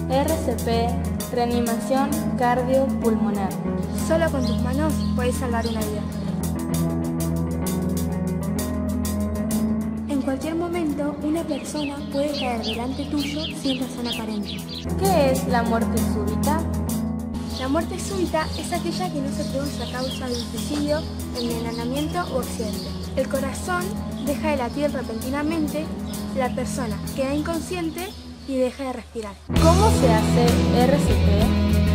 RCP, reanimación cardiopulmonar. Solo con tus manos puedes salvar una vida. En cualquier momento, una persona puede caer delante tuyo sin razón aparente. ¿Qué es la muerte súbita? La muerte súbita es aquella que no se produce a causa de un suicidio, envenenamiento o accidente. El corazón deja de latir repentinamente, la persona queda inconsciente y deja de respirar. ¿Cómo se hace RCP?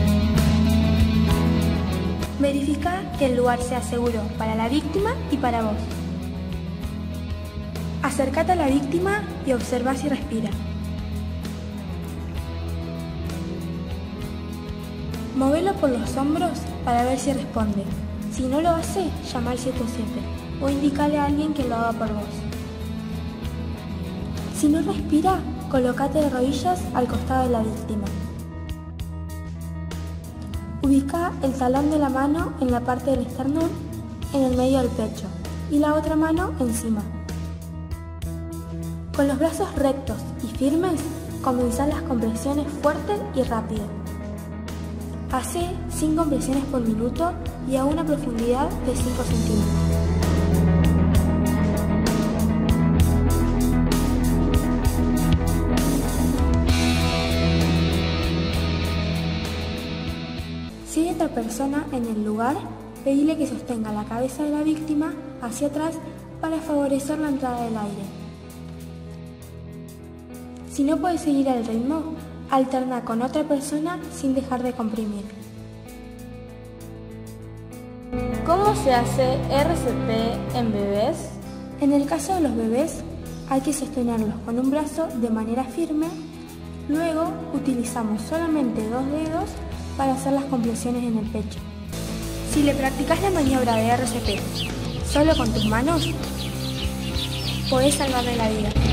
Verifica que el lugar sea seguro para la víctima y para vos. Acércate a la víctima y observa si respira. Móvelo por los hombros para ver si responde. Si no lo hace, llama al 107 o indícale a alguien que lo haga por vos. Si no respira, colócate de rodillas al costado de la víctima. Ubica el talón de la mano en la parte del esternón, en el medio del pecho, y la otra mano encima. Con los brazos rectos y firmes, comenzá las compresiones fuertes y rápido. Hacé 5 compresiones por minuto y a una profundidad de 5 centímetros. Si hay otra persona en el lugar, pedile que sostenga la cabeza de la víctima hacia atrás para favorecer la entrada del aire. Si no puedes seguir el ritmo, alterna con otra persona sin dejar de comprimir. ¿Cómo se hace RCP en bebés? En el caso de los bebés, hay que sostenerlos con un brazo de manera firme. Luego utilizamos solamente 2 dedos para hacer las compresiones en el pecho. Si le practicas la maniobra de RCP solo con tus manos, podés salvarle la vida.